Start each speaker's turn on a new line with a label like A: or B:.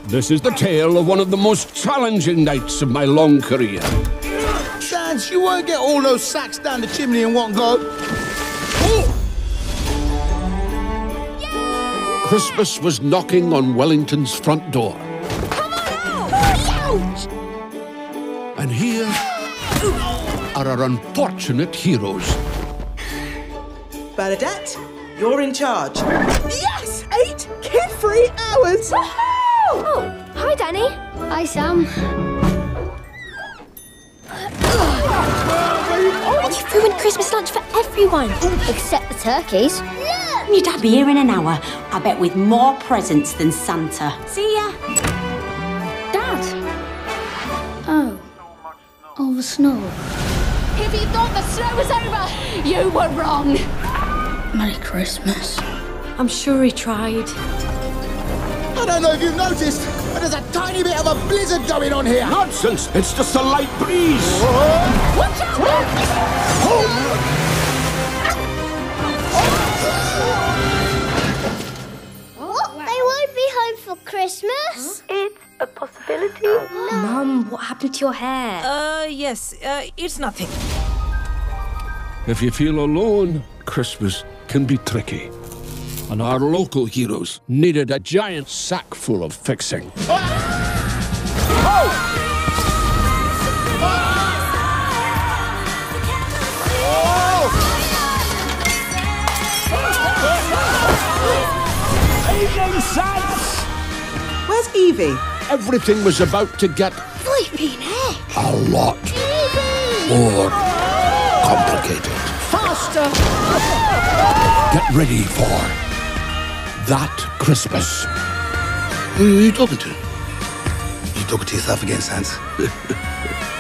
A: This is the tale of one of the most challenging nights of my long career.
B: Sans, you won't get all those sacks down the chimney in one go.
A: Christmas was knocking on Wellington's front door.
C: Come on out! Ouch!
A: And here are our unfortunate heroes.
D: Bernadette, you're in charge.
E: Yes! 8 kid-free hours!
C: Oh, hi, Danny.
F: Hi, Sam.
C: You've ruined Christmas lunch for everyone.
F: Except the turkeys.
G: Your dad be here in an hour. I bet with more presents than Santa. See ya.
F: Dad. Oh. Oh, the snow.
C: If you thought the snow was over, you were wrong.
F: Merry Christmas.
G: I'm sure he tried.
B: I don't know if you've noticed, but there's a tiny bit of a blizzard going on here.
A: Nonsense! It's just a light breeze.
C: Watch out!
F: What? They won't be home for Christmas?
H: It's a possibility.
G: Mum, what happened to your hair?
E: Yes, it's nothing.
A: If you feel alone, Christmas can be tricky. And our local heroes needed a giant sack full of fixing.
B: Evening, Sans!
D: Where's Evie?
A: Everything was about to get
F: Flipping heck.
A: a lot more complicated.
B: Faster!
A: Get ready for that Christmas.
B: Who are you talking to? You talking to yourself again, Sans?